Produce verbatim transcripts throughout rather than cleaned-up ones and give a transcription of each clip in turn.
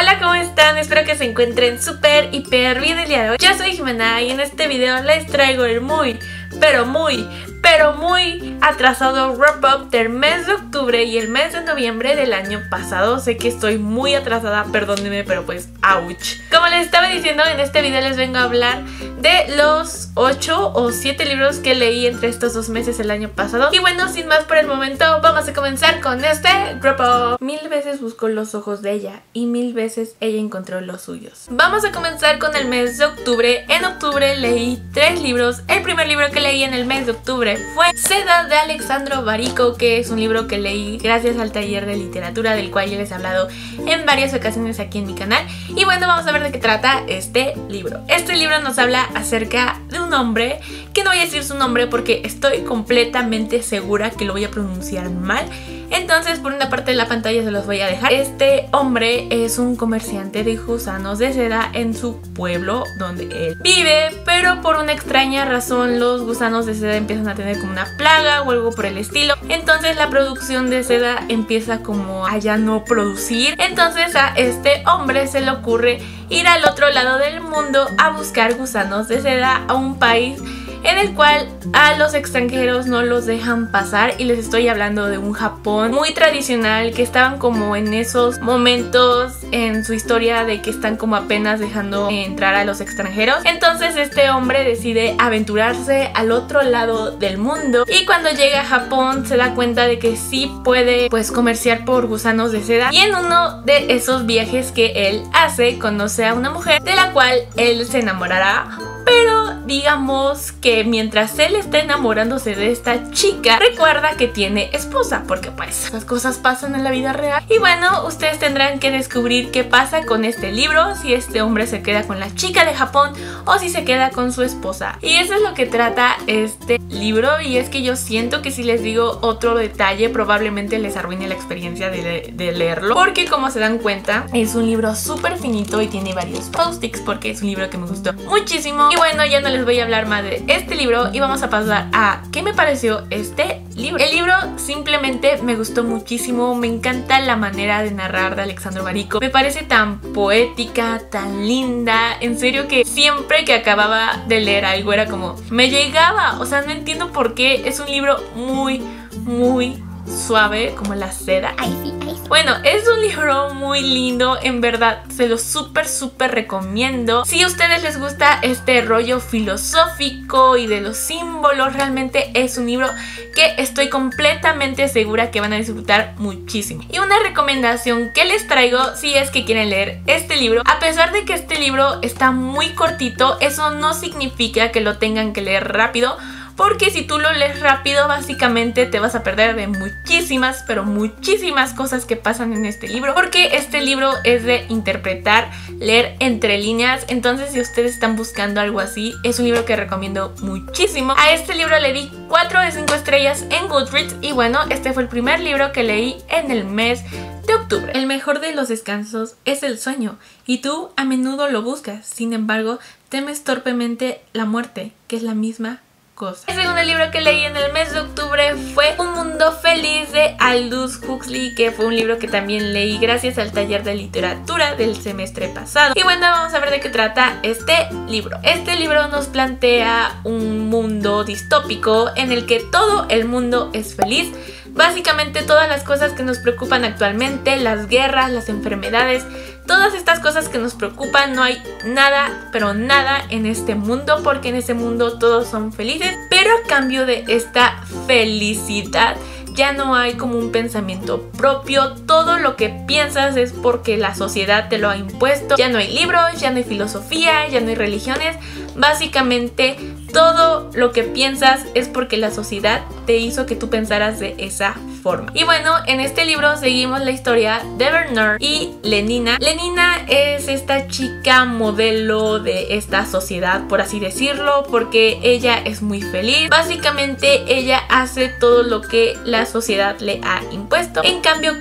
Hola, ¿cómo están? Espero que se encuentren súper, hiper bien el día de hoy. Yo soy Jimena y en este video les traigo el muy, pero muy, pero muy atrasado wrap up del mes de octubre y el mes de noviembre del año pasado. Sé que estoy muy atrasada, perdónenme, pero pues ouch. Como les estaba diciendo, en este video les vengo a hablar de los ocho o siete libros que leí entre estos dos meses el año pasado. Y bueno, sin más por el momento, vamos a comenzar con este wrap up. Mil veces buscó los ojos de ella y mil veces ella encontró los suyos. Vamos a comenzar con el mes de octubre. En octubre leí tres libros. El primer libro que leí en el mes de octubre fue Seda de Alexandro Barico, que es un libro que leí gracias al taller de literatura del cual ya les he hablado en varias ocasiones aquí en mi canal. Y bueno, vamos a ver de qué trata este libro. Este libro nos habla acerca de un hombre, que no voy a decir su nombre porque estoy completamente segura que lo voy a pronunciar mal. Entonces, por una parte de la pantalla se los voy a dejar. Este hombre es un comerciante de gusanos de seda en su pueblo donde él vive, pero por una extraña razón los gusanos de seda empiezan a tener como una plaga o algo por el estilo. Entonces la producción de seda empieza como a ya no producir. Entonces a este hombre se le ocurre ir al otro lado del mundo a buscar gusanos de seda a un país en el cual a los extranjeros no los dejan pasar, y les estoy hablando de un Japón muy tradicional, que estaban como en esos momentos en su historia de que están como apenas dejando entrar a los extranjeros. Entonces este hombre decide aventurarse al otro lado del mundo, y cuando llega a Japón se da cuenta de que sí puede pues comerciar por gusanos de seda, y en uno de esos viajes que él hace conoce a una mujer de la cual él se enamorará. Pero digamos que mientras él está enamorándose de esta chica, recuerda que tiene esposa, porque pues las cosas pasan en la vida real. Y bueno, ustedes tendrán que descubrir qué pasa con este libro, si este hombre se queda con la chica de Japón o si se queda con su esposa. Y eso es lo que trata este libro, y es que yo siento que si les digo otro detalle probablemente les arruine la experiencia de, de leerlo, porque como se dan cuenta es un libro súper finito y tiene varios post-its, porque es un libro que me gustó muchísimo. Y bueno, ya no les voy a hablar más de este libro y vamos a pasar a qué me pareció este libro. El libro simplemente me gustó muchísimo, me encanta la manera de narrar de Alexandro Barico, me parece tan poética, tan linda, en serio que siempre que acababa de leer algo era como, me llegaba, o sea, no entiendo por qué, es un libro muy, muy suave como la seda. Ay, sí, ay, sí. Bueno, es un libro muy lindo, en verdad se lo súper súper recomiendo. Si a ustedes les gusta este rollo filosófico y de los símbolos, realmente es un libro que estoy completamente segura que van a disfrutar muchísimo. Y una recomendación que les traigo si es que quieren leer este libro, a pesar de que este libro está muy cortito, eso no significa que lo tengan que leer rápido, porque si tú lo lees rápido básicamente te vas a perder de muchísimas, pero muchísimas cosas que pasan en este libro, porque este libro es de interpretar, leer entre líneas. Entonces si ustedes están buscando algo así, es un libro que recomiendo muchísimo. A este libro le di cuatro de cinco estrellas en Goodreads, y bueno, este fue el primer libro que leí en el mes de octubre. El mejor de los descansos es el sueño, y tú a menudo lo buscas, sin embargo temes torpemente la muerte, que es la misma cosa. El segundo libro que leí en el mes de octubre fue Un mundo feliz de Aldous Huxley, que fue un libro que también leí gracias al taller de literatura del semestre pasado. Y bueno, vamos a ver de qué trata este libro. Este libro nos plantea un mundo distópico en el que todo el mundo es feliz. Básicamente todas las cosas que nos preocupan actualmente, las guerras, las enfermedades, todas estas cosas que nos preocupan, no hay nada, pero nada en este mundo, porque en ese mundo todos son felices. Pero a cambio de esta felicidad ya no hay como un pensamiento propio, todo lo que piensas es porque la sociedad te lo ha impuesto. Ya no hay libros, ya no hay filosofía, ya no hay religiones, básicamente todo lo que piensas es porque la sociedad te hizo que tú pensaras de esa forma. Y bueno, en este libro seguimos la historia de Bernard y Lenina. Lenina es esta chica modelo de esta sociedad, por así decirlo, porque ella es muy feliz. Básicamente ella hace todo lo que la sociedad le ha impuesto. En cambio con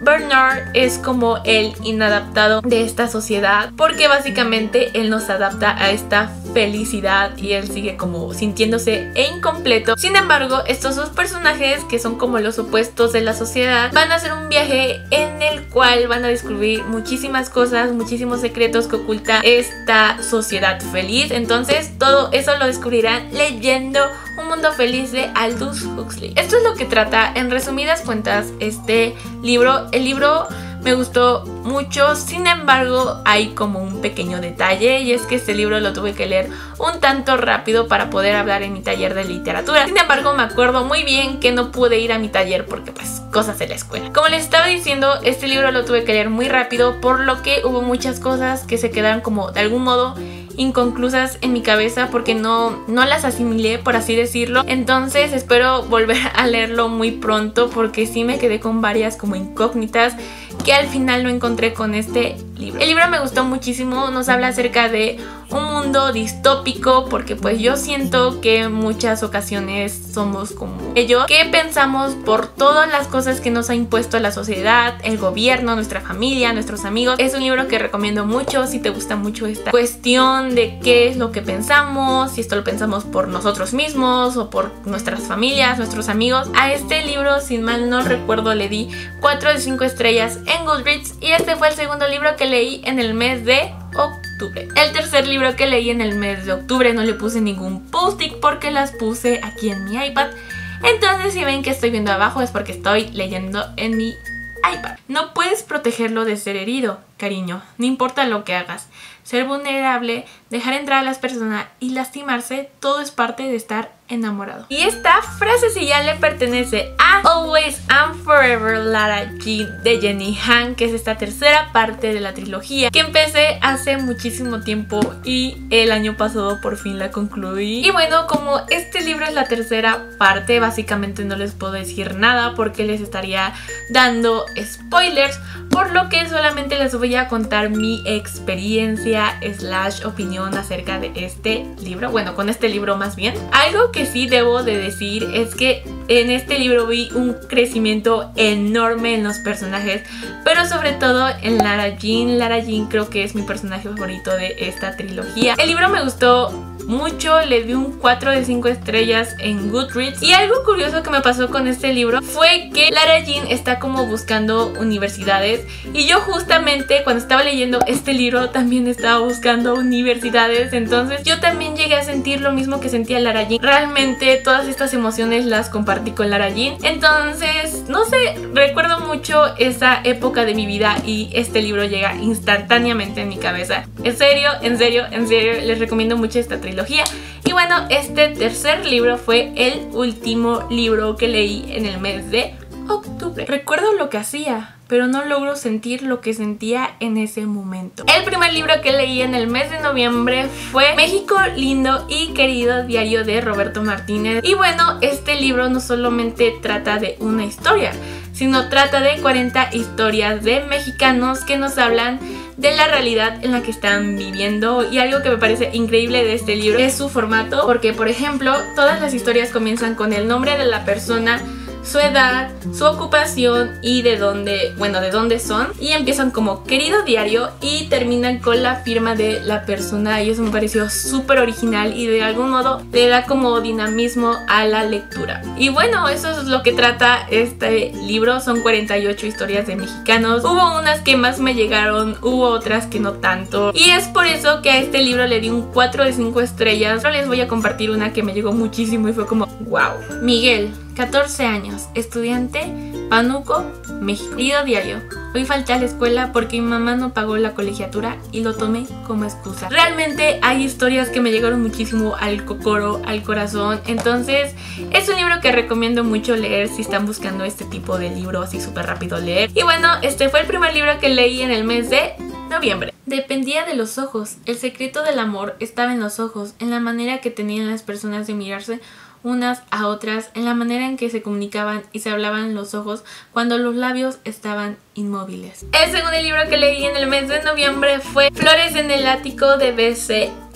Bernard es como el inadaptado de esta sociedad, porque básicamente él no se adapta a esta felicidad y él sigue como sintiéndose incompleto. Sin embargo, estos dos personajes, que son como los opuestos de la sociedad, van a hacer un viaje en el cual van a descubrir muchísimas cosas, muchísimos secretos que oculta esta sociedad feliz. Entonces todo eso lo descubrirán leyendo Un mundo feliz de Aldous Huxley. Esto es lo que trata en resumidas cuentas este libro. El libro me gustó mucho, sin embargo hay como un pequeño detalle, y es que este libro lo tuve que leer un tanto rápido para poder hablar en mi taller de literatura. Sin embargo, me acuerdo muy bien que no pude ir a mi taller porque pues cosas de la escuela. Como les estaba diciendo, este libro lo tuve que leer muy rápido, por lo que hubo muchas cosas que se quedaron como de algún modo inconclusas en mi cabeza porque no, no las asimilé, por así decirlo. Entonces espero volver a leerlo muy pronto porque sí me quedé con varias como incógnitas que al final no encontré con este libro. El libro me gustó muchísimo, nos habla acerca de un mundo distópico, porque pues yo siento que en muchas ocasiones somos como ellos, que pensamos por todas las cosas que nos ha impuesto la sociedad, el gobierno, nuestra familia, nuestros amigos. Es un libro que recomiendo mucho si te gusta mucho esta cuestión de qué es lo que pensamos, si esto lo pensamos por nosotros mismos o por nuestras familias, nuestros amigos. A este libro, sin mal no recuerdo, le di cuatro de cinco estrellas en Goodreads, y este fue el segundo libro que leí en el mes de octubre. El tercer libro que leí en el mes de octubre no le puse ningún post-it porque las puse aquí en mi iPad. Entonces si ven que estoy viendo abajo es porque estoy leyendo en mi iPad. No puedes protegerlo de ser herido, cariño, no importa lo que hagas. Ser vulnerable, dejar entrar a las personas y lastimarse, todo es parte de estar enamorado. Y esta frase sí ya le pertenece a Always and Forever Lara Jean de Jenny Han, que es esta tercera parte de la trilogía que empecé hace muchísimo tiempo y el año pasado por fin la concluí. Y bueno, como este libro es la tercera parte, básicamente no les puedo decir nada porque les estaría dando spoilers, por lo que solamente les voy a contar mi experiencia slash opinión acerca de este libro. Bueno, con este libro más bien. Algo que sí debo de decir es que en este libro vi un crecimiento enorme en los personajes, pero sobre todo en Lara Jean. Lara Jean creo que es mi personaje favorito de esta trilogía. El libro me gustó mucho, le di un cuatro de cinco estrellas en Goodreads. Y algo curioso que me pasó con este libro fue que Lara Jean está como buscando universidades, y yo justamente cuando estaba leyendo este libro también estaba buscando universidades. Entonces yo también llegué a sentir lo mismo que sentía Lara Jean. Realmente todas estas emociones las compartí con Lara Jean. Entonces no sé, recuerdo mucho esa época de mi vida y este libro llega instantáneamente en mi cabeza. En serio, en serio, en serio les recomiendo mucho esta trilogía. Y bueno, este tercer libro fue el último libro que leí en el mes de octubre. Recuerdo lo que hacía, pero no logro sentir lo que sentía en ese momento. El primer libro que leí en el mes de noviembre fue México lindo y querido, diario de Roberto Martínez. Y bueno, este libro no solamente trata de una historia, sino trata de cuarenta historias de mexicanos que nos hablan de la realidad en la que están viviendo. Y algo que me parece increíble de este libro es su formato, porque por ejemplo todas las historias comienzan con el nombre de la persona, su edad, su ocupación y de dónde, bueno, de dónde son, y empiezan como querido diario y terminan con la firma de la persona, y eso me pareció súper original y de algún modo le da como dinamismo a la lectura. Y bueno, eso es lo que trata este libro. Son cuarenta y ocho historias de mexicanos. Hubo unas que más me llegaron, hubo otras que no tanto, y es por eso que a este libro le di un cuatro de cinco estrellas. Pero les voy a compartir una que me llegó muchísimo y fue como wow. Miguel, catorce años, estudiante, Pánuco, México. Querido diario, hoy falté a la escuela porque mi mamá no pagó la colegiatura y lo tomé como excusa. Realmente hay historias que me llegaron muchísimo al cocoro, al corazón. Entonces es un libro que recomiendo mucho leer si están buscando este tipo de libro así súper rápido leer. Y bueno, este fue el primer libro que leí en el mes de noviembre. Dependía de los ojos. El secreto del amor estaba en los ojos, en la manera que tenían las personas de mirarse unas a otras, en la manera en que se comunicaban y se hablaban los ojos cuando los labios estaban inmóviles. El segundo libro que leí en el mes de noviembre fue Flores en el ático de B C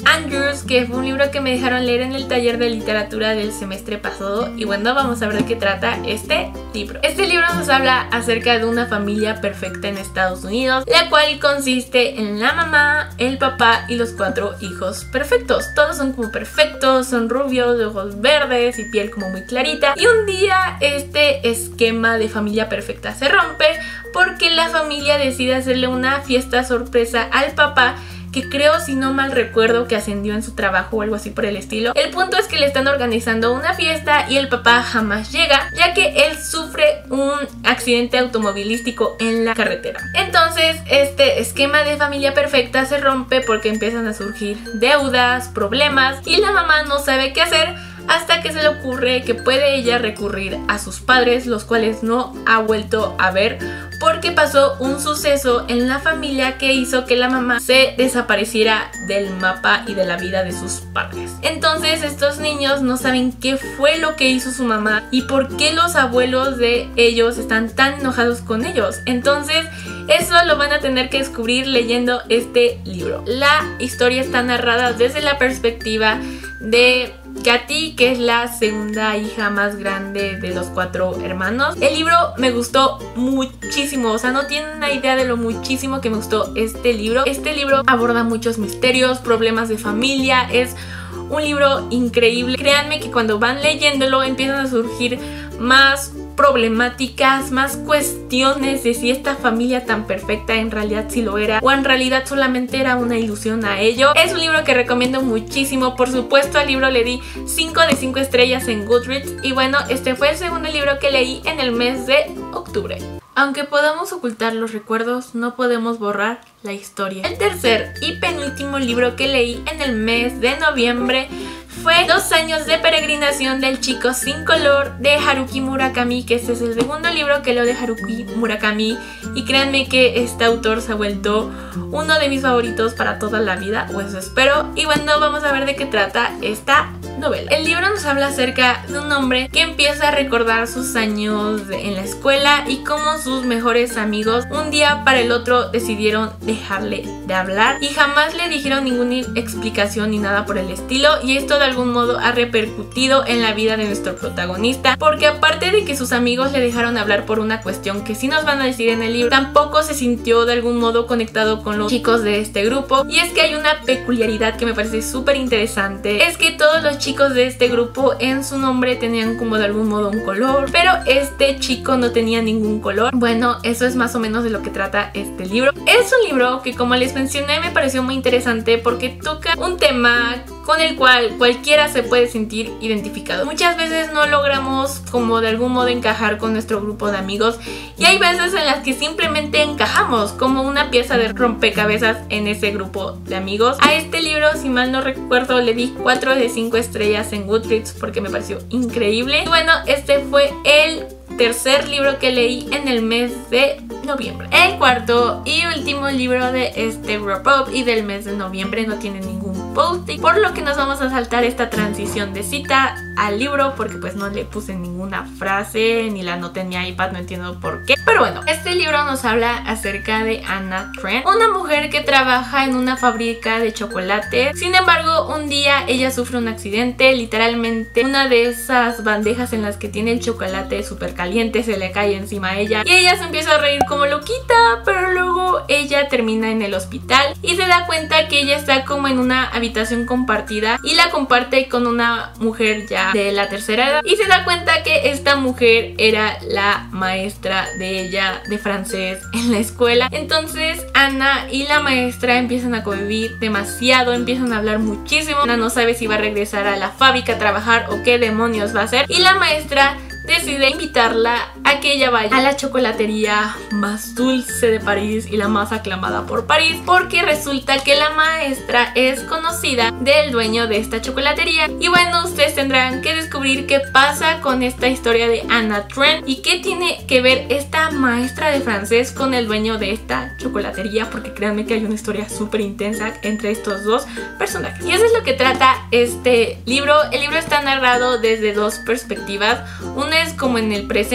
Andrews, que fue un libro que me dejaron leer en el taller de literatura del semestre pasado. Y bueno, vamos a ver de qué trata este libro. Este libro nos habla acerca de una familia perfecta en Estados Unidos, la cual consiste en la mamá, el papá y los cuatro hijos perfectos. Todos son como perfectos, son rubios, de ojos verdes y piel como muy clarita. Y un día este esquema de familia perfecta se rompe porque la familia decide hacerle una fiesta sorpresa al papá, que creo, si no mal recuerdo, que ascendió en su trabajo o algo así por el estilo. El punto es que le están organizando una fiesta y el papá jamás llega, ya que él sufre un accidente automovilístico en la carretera. Entonces este esquema de familia perfecta se rompe porque empiezan a surgir deudas, problemas, y la mamá no sabe qué hacer, hasta que se le ocurre que puede ella recurrir a sus padres, los cuales no ha vuelto a ver porque pasó un suceso en la familia que hizo que la mamá se desapareciera del mapa y de la vida de sus padres. Entonces estos niños no saben qué fue lo que hizo su mamá y por qué los abuelos de ellos están tan enojados con ellos. Entonces eso lo van a tener que descubrir leyendo este libro. La historia está narrada desde la perspectiva de Katy, que es la segunda hija más grande de los cuatro hermanos. El libro me gustó muchísimo, o sea, no tienen una idea de lo muchísimo que me gustó este libro. Este libro aborda muchos misterios, problemas de familia, es un libro increíble. Créanme que cuando van leyéndolo empiezan a surgir más problemáticas, más cuestiones de si esta familia tan perfecta en realidad sí lo era o en realidad solamente era una ilusión a ello. Es un libro que recomiendo muchísimo. Por supuesto, al libro le di cinco de cinco estrellas en Goodreads y bueno, este fue el segundo libro que leí en el mes de octubre. Aunque podamos ocultar los recuerdos, no podemos borrar la historia. El tercer y penúltimo libro que leí en el mes de noviembre fue Dos años de peregrinación del chico sin color de Haruki Murakami, que este es el segundo libro que leo de Haruki Murakami y créanme que este autor se ha vuelto uno de mis favoritos para toda la vida, o eso espero. Y bueno, vamos a ver de qué trata esta novela. El libro nos habla acerca de un hombre que empieza a recordar sus años en la escuela y cómo sus mejores amigos un día para el otro decidieron dejarle de hablar y jamás le dijeron ninguna explicación ni nada por el estilo, y esto de algún modo ha repercutido en la vida de nuestro protagonista, porque aparte de que sus amigos le dejaron hablar por una cuestión que sí nos van a decir en el libro, tampoco se sintió de algún modo conectado con los chicos de este grupo. Y es que hay una peculiaridad que me parece súper interesante, es que todos los chicos de este grupo en su nombre tenían como de algún modo un color, pero este chico no tenía ningún color. Bueno, eso es más o menos de lo que trata este libro. Es un libro que, como les mencioné, me pareció muy interesante porque toca un tema con el cual cualquiera se puede sentir identificado. Muchas veces no logramos como de algún modo encajar con nuestro grupo de amigos y hay veces en las que simplemente encajamos como una pieza de rompecabezas en ese grupo de amigos. A este libro, si mal no recuerdo, le di cuatro de cinco estrellas en Goodreads porque me pareció increíble. Y bueno, este fue el tercer libro que leí en el mes de noviembre. El cuarto y último libro de este wrap up y del mes de noviembre no tiene ningún posting, por lo que nos vamos a saltar esta transición de cita al libro porque pues no le puse ninguna frase ni la anoté en mi iPad, no entiendo por qué. Pero bueno, este libro nos habla acerca de Anna Trent, una mujer que trabaja en una fábrica de chocolate. Sin embargo, un día ella sufre un accidente, literalmente una de esas bandejas en las que tiene el chocolate súper caliente se le cae encima a ella y ella se empieza a reír como loquita, pero luego ella termina en el hospital y se da cuenta que ella está como en una habitación compartida y la comparte con una mujer ya de la tercera edad, y se da cuenta que esta mujer era la maestra de ella de francés en la escuela. Entonces Ana y la maestra empiezan a convivir demasiado, empiezan a hablar muchísimo. Ana no sabe si va a regresar a la fábrica a trabajar o qué demonios va a hacer, y la maestra decide invitarla a que ella vaya a la chocolatería más dulce de París y la más aclamada por París, porque resulta que la maestra es conocida del dueño de esta chocolatería. Y bueno, ustedes tendrán que descubrir qué pasa con esta historia de Anna Trent y qué tiene que ver esta maestra de francés con el dueño de esta chocolatería, porque créanme que hay una historia súper intensa entre estos dos personajes. Y eso es lo que trata este libro. El libro está narrado desde dos perspectivas. Una es como en el presente,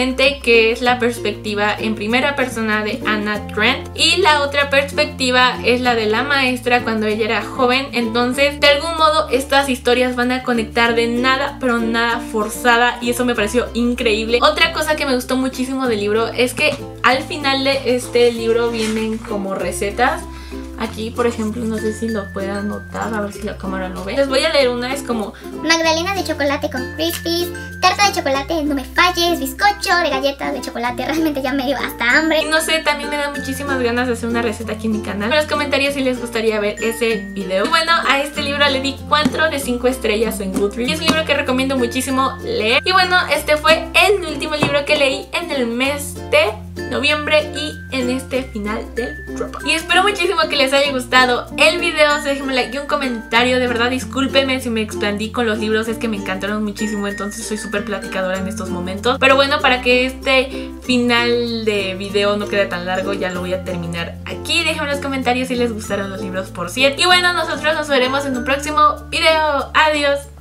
que es la perspectiva en primera persona de Anna Trent y la otra perspectiva es la de la maestra cuando ella era joven. Entonces de algún modo estas historias van a conectar de nada pero nada forzada y eso me pareció increíble. Otra cosa que me gustó muchísimo del libro es que al final de este libro vienen como recetas. Aquí, por ejemplo, no sé si lo puedan notar, a ver si la cámara lo ve. Les voy a leer una, es como magdalena de chocolate con crispies, tarta de chocolate, no me falles, bizcocho de galletas de chocolate. Realmente ya me dio hasta hambre. Y no sé, también me da muchísimas ganas de hacer una receta aquí en mi canal. En los comentarios si les gustaría ver ese video. Y bueno, a este libro le di cuatro de cinco estrellas en Goodreads. Y es un libro que recomiendo muchísimo leer. Y bueno, este fue el último libro que leí en el mes de noviembre y en este final del Wrap Up. Y espero muchísimo que les haya gustado el video. Déjenme like y un comentario. De verdad, discúlpenme si me expandí con los libros, es que me encantaron muchísimo, entonces soy súper platicadora en estos momentos. Pero bueno, para que este final de video no quede tan largo, ya lo voy a terminar aquí. Déjenme en los comentarios si les gustaron los libros, por cierto. Y bueno, nosotros nos veremos en un próximo video. Adiós.